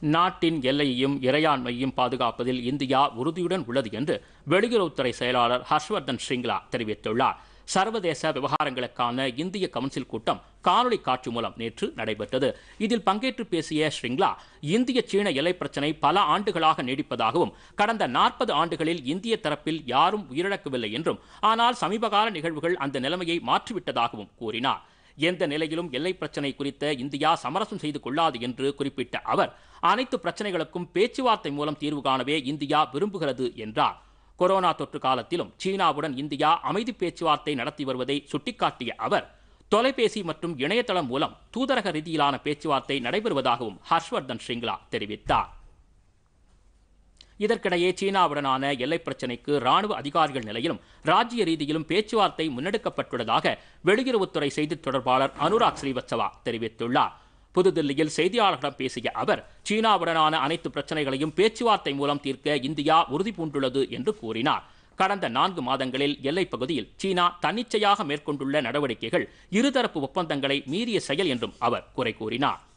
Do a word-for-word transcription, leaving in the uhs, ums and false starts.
நாட்டின் எல்லையையும் இறையாண்மையையும் பாதுகாப்பதில் இந்தியா உறுதியுடன் உள்ளது என்று வெளியுறவுத்துறை செயலாளர் ஹர்ஷ்வர்தன் ஸ்ரிங்லா தெரிவித்துள்ளார். சர்வதேச விவகாரங்களுக்கான இந்திய கவுன்சில் கூட்டம் காணொலி காட்சி மூலம் நேற்று நடைபெற்றது. இதில் பங்கேற்று பேசிய ஸ்ரிங்லா, இந்திய சீன எல்லை பிரச்சினை பல ஆண்டுகளாக நீடிப்பதாகவும் கடந்த நாற்பது ஆண்டுகளில் இந்திய தரப்பில் யாரும் உயிரிழக்கவில்லை என்றும், ஆனால் சமீபகால நிகழ்வுகள் அந்த நிலைமையை மாற்றிவிட்டதாகவும் கூறினார். எந்த நிலையிலும் எல்லை பிரச்சினை குறித்த இந்தியா சமரசம் செய்து கொள்ளாது என்று குறிப்பிட்ட அவர், அனைத்து பிரச்சனைகளுக்கும் பேச்சுவார்த்தை மூலம் தீர்வு காணவே இந்தியா விரும்புகிறது என்றார். கொரோனா தொற்று காலத்திலும் சீனாவுடன் இந்தியா அமைதி பேச்சுவார்த்தை நடத்தி வருவதை சுட்டிக்காட்டிய அவர், தொலைபேசி மற்றும் இணையதளம் மூலம் தூதரக ரீதியிலான பேச்சுவார்த்தை நடைபெறுவதாகவும் ஹர்ஷ்வர்தன் ஸ்ரிங்லா தெரிவித்தார். இதற்கிடையே சீனாவுடனான எல்லை பிரச்சினைக்கு ராணுவ அதிகாரிகள் நிலையிலும் ராஜ்ய ரீதியிலும் பேச்சுவார்த்தை முன்னெடுக்கப்பட்டுள்ளதாக வெளியுறவுத்துறை செய்தித் தொடர்பாளர் அனுராக் ஸ்ரீவத்சவா தெரிவித்துள்ளார். புதுதில்லியில் செய்தியாளர்களிடம் பேசிய அவர், சீனாவுடனான அனைத்து பிரச்சனைகளையும் பேச்சுவார்த்தை மூலம் தீர்க்க இந்தியா உறுதி பூண்டுள்ளது என்று கூறினார். கடந்த நான்கு மாதங்களில் எல்லைப் பகுதியில் சீனா தன்னிச்சையாக மேற்கொண்டுள்ள நடவடிக்கைகள் இருதரப்பு ஒப்பந்தங்களை மீறிய செயல் என்றும் அவர் குறை கூறினார்.